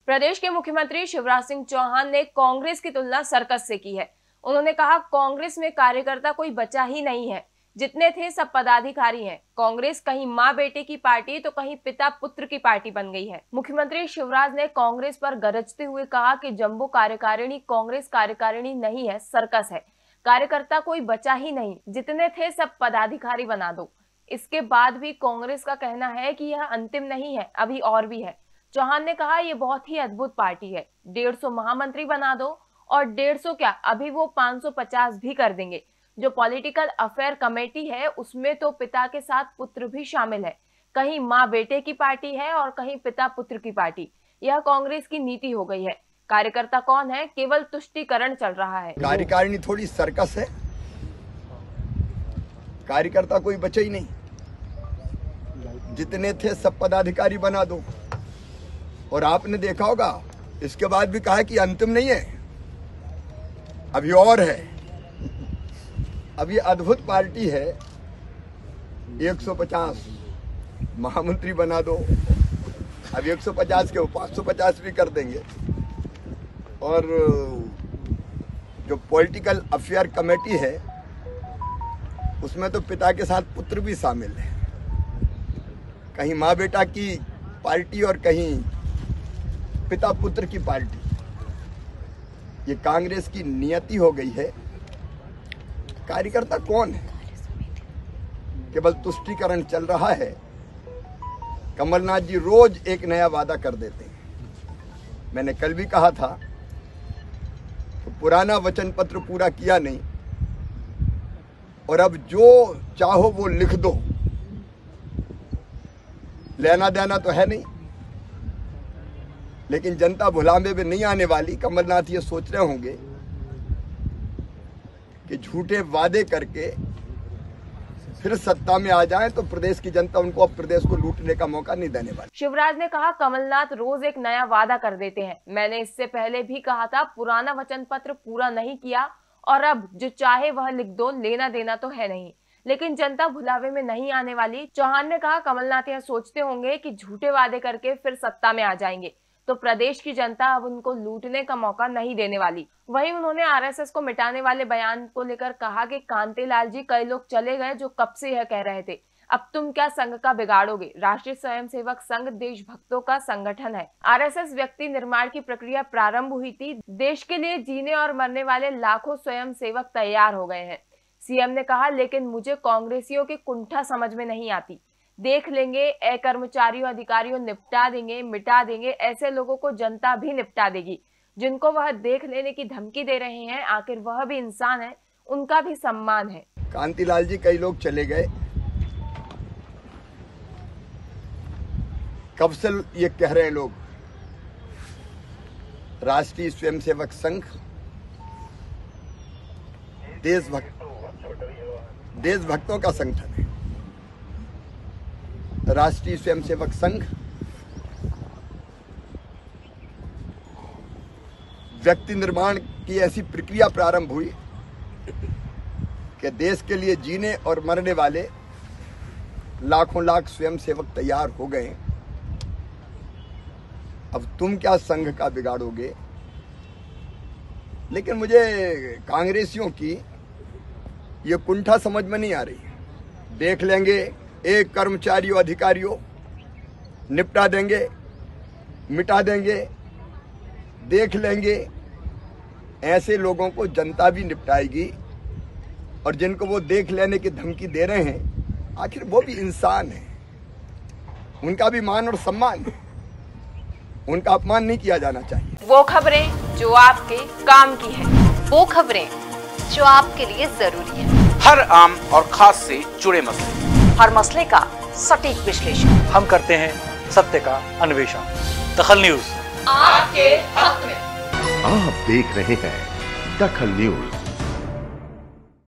प्रदेश के मुख्यमंत्री शिवराज सिंह चौहान ने कांग्रेस की तुलना सर्कस से की है। उन्होंने कहा, कांग्रेस में कार्यकर्ता कोई बचा ही नहीं है, जितने थे सब पदाधिकारी हैं। कांग्रेस कहीं माँ बेटे की पार्टी तो कहीं पिता पुत्र की पार्टी बन गई है। मुख्यमंत्री शिवराज ने कांग्रेस पर गरजते हुए कहा कि जंबो कार्यकारिणी कांग्रेस कार्यकारिणी नहीं है, सर्कस है। कार्यकर्ता कोई बचा ही नहीं, जितने थे सब पदाधिकारी बना दो। इसके बाद भी कांग्रेस का कहना है कि यह अंतिम नहीं है, अभी और भी है। चौहान ने कहा, ये बहुत ही अद्भुत पार्टी है, 150 महामंत्री बना दो, और 150 क्या, अभी वो 550 भी कर देंगे। जो पॉलिटिकल अफेयर कमेटी है उसमें तो पिता के साथ पुत्र भी शामिल है। कहीं माँ बेटे की पार्टी है और कहीं पिता पुत्र की पार्टी। यह कांग्रेस की नीति हो गई है। कार्यकर्ता कौन है, केवल तुष्टीकरण चल रहा है। कार्यकारिणी थोड़ी सर्कस है, कार्यकर्ता कोई बचे ही नहीं, जितने थे सब पदाधिकारी बना दो। और आपने देखा होगा इसके बाद भी कहा कि अंतिम नहीं है, अभी और है। अब ये अद्भुत पार्टी है, 150 महामंत्री बना दो, अब 150 के वो 550 भी कर देंगे। और जो पॉलिटिकल अफेयर कमेटी है उसमें तो पिता के साथ पुत्र भी शामिल है। कहीं माँ बेटा की पार्टी और कहीं पिता पुत्र की पार्टी। ये कांग्रेस की नियति हो गई है। कार्यकर्ता कौन है, केवल तुष्टीकरण चल रहा है। कमलनाथ जी रोज एक नया वादा कर देते हैं। मैंने कल भी कहा था तो पुराना वचन पत्र पूरा किया नहीं, और अब जो चाहो वो लिख दो, लेना देना तो है नहीं। लेकिन जनता भुलावे में नहीं आने वाली। कमलनाथ ये सोच रहे होंगे कि झूठे वादे करके फिर सत्ता में आ जाएं तो प्रदेश की जनता उनको अब प्रदेश को लूटने का मौका नहीं देने वाली। शिवराज ने कहा, कमलनाथ रोज एक नया वादा कर देते हैं। मैंने इससे पहले भी कहा था, पुराना वचन पत्र पूरा नहीं किया और अब जो चाहे वह लिख दो, लेना देना तो है नहीं। लेकिन जनता भुलावे में नहीं आने वाली। चौहान ने कहा, कमलनाथ यह सोचते होंगे कि झूठे वादे करके फिर सत्ता में आ जाएंगे तो प्रदेश की जनता अब उनको लूटने का मौका नहीं देने वाली। वहीं उन्होंने आरएसएस को मिटाने वाले बयान को लेकर कहा कि कांतिलाल जी, कई लोग चले गए जो कब से यह कह रहे थे, अब तुम क्या संघ का बिगाड़ोगे। राष्ट्रीय स्वयंसेवक संघ देशभक्तों का संगठन है। आरएसएस व्यक्ति निर्माण की प्रक्रिया प्रारंभ हुई थी। देश के लिए जीने और मरने वाले लाखों स्वयंसेवक तैयार हो गए हैं। सीएम ने कहा, लेकिन मुझे कांग्रेसियों की कुंठा समझ में नहीं आती। देख लेंगे, कर्मचारियों अधिकारियों निपटा देंगे, मिटा देंगे। ऐसे लोगों को जनता भी निपटा देगी। जिनको वह देख लेने की धमकी दे रहे हैं, आखिर वह भी इंसान है, उनका भी सम्मान है। कांतिलाल जी, कई लोग चले गए। कब से ये कह रहे हैं लोग। राष्ट्रीय स्वयंसेवक संघ देशभक्तों का संगठन है। राष्ट्रीय स्वयंसेवक संघ व्यक्ति निर्माण की ऐसी प्रक्रिया प्रारंभ हुई कि देश के लिए जीने और मरने वाले लाखों लाख स्वयंसेवक तैयार हो गए। अब तुम क्या संघ का बिगाड़ोगे। लेकिन मुझे कांग्रेसियों की ये कुंठा समझ में नहीं आ रही। देख लेंगे, एक कर्मचारियों अधिकारियों निपटा देंगे, मिटा देंगे। देख लेंगे, ऐसे लोगों को जनता भी निपटाएगी। और जिनको वो देख लेने की धमकी दे रहे हैं, आखिर वो भी इंसान है, उनका भी मान और सम्मान है, उनका अपमान नहीं किया जाना चाहिए। वो खबरें जो आपके काम की है, वो खबरें जो आपके लिए जरूरी है। हर आम और खास से जुड़े मसले, हर मसले का सटीक विश्लेषण हम करते हैं, सत्य का अन्वेषण। दखल न्यूज आपके हक में। आप देख रहे हैं दखल न्यूज।